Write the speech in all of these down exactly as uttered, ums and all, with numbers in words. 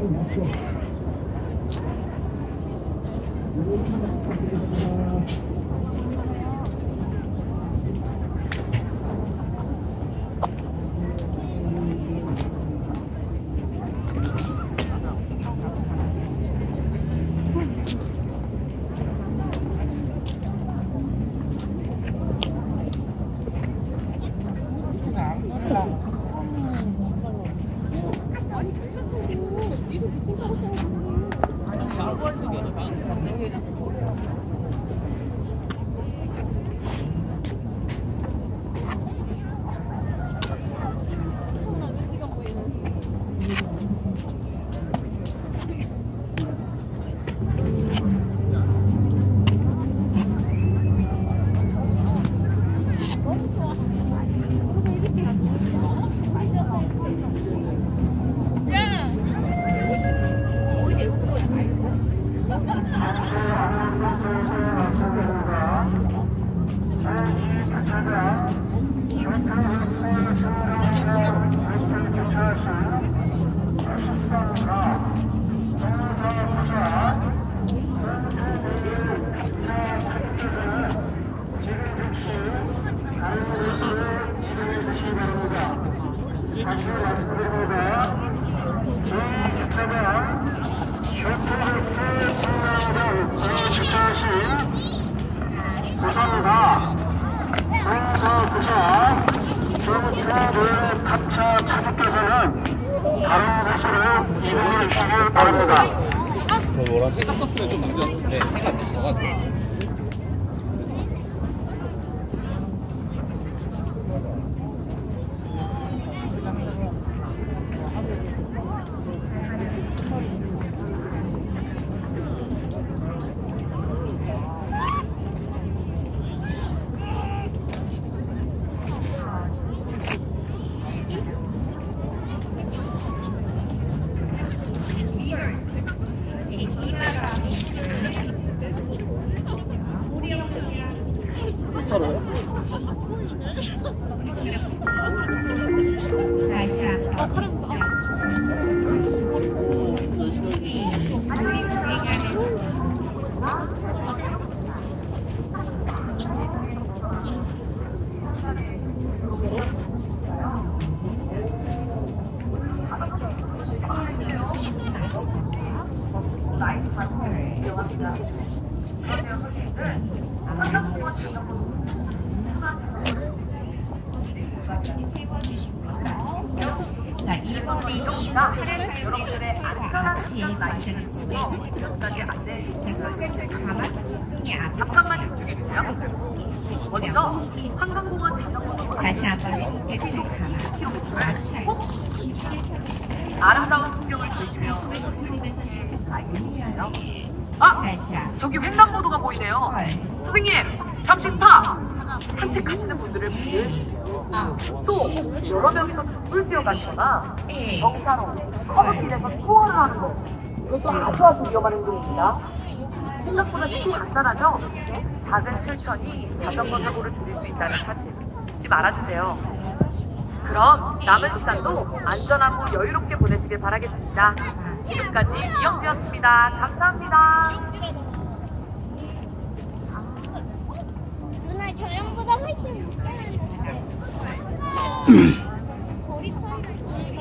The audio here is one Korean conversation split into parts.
해가 떴으면 좀 문제였을 텐데 해가 져가지고 자, 이번 리딩 여러분들의 같이 관찰을 진행합니다. 손끝을 감아서 손등이 앞에 먼저 한강공원 자전거 다시 한번 손끝을 감아서 마찰 기지개 펴주시면 아름다운 풍경을 보시며 아! 다시 한번 저기 횡단보도가 보이네요. 선생님 잠시 스탑! 산책하시는 분들을 보여주세요. 또 여러 명이서 물 뛰어가시거나 정사로 허브길에서 투어를 하는 거, 이것도 아주 아주 위험한 행동입니다. 생각보다 쉽게 간단하죠? 작은 실천이 자전거 사고를 줄일 수 있다는 사실 잊지 말아주세요. 그럼 남은 시간도 안전하고 여유롭게 보내시길 바라겠습니다. 지금까지 이영주였습니다. 감사합니다. 누나 저형보다 훨씬 못하는 거리 차이가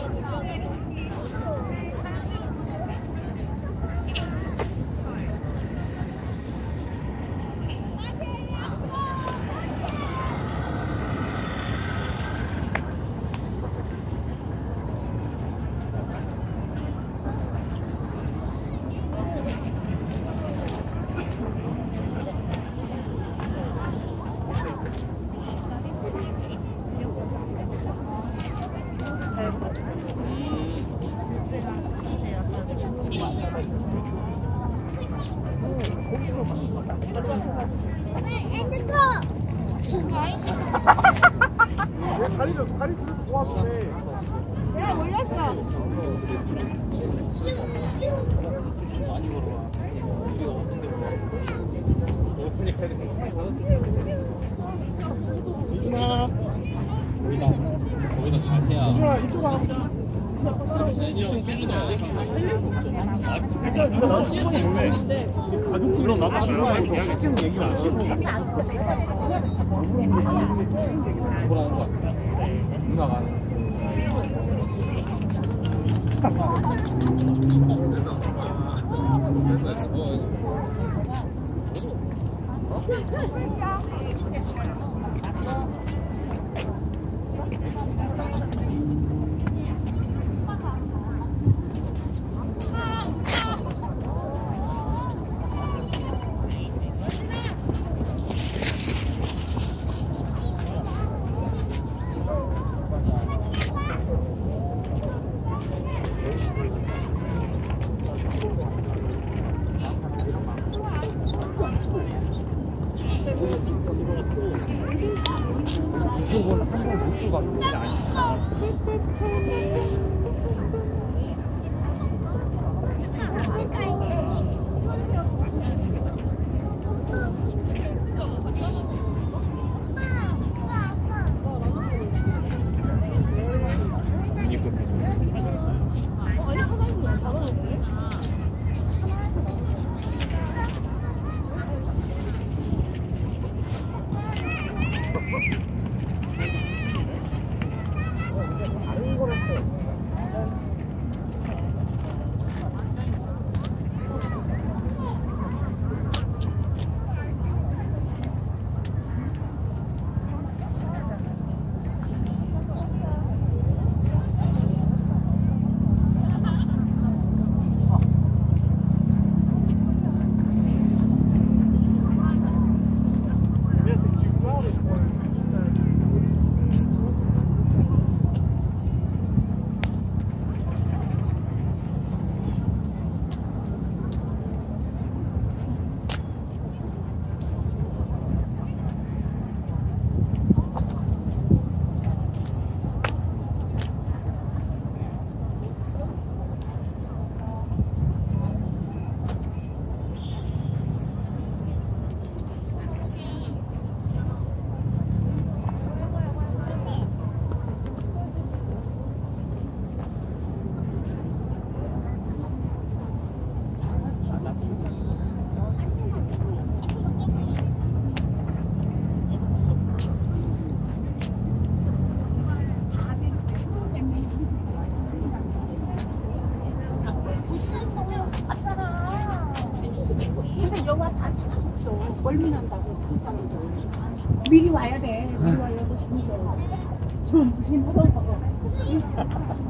다리를 다리 들고 도와주네. 내가 올렸어. 많이 걸어와. 유준아, 거기다 거기다 잘해야. 유준아 이쪽 와. 일단 주가 나도 신분이 몰래 가족들은 나도 지금 지금 얘기를 안 하고 뭐라는 거 같아. 누나가 하는 이쪽은 한번 못 들어가는데 안 찍혀. 근데 영화 다 찾아줬죠. 멀미난다고 그 사람들. 미리 와야 돼. 미리 와서 심지어. 좀 무슨 보러 가고.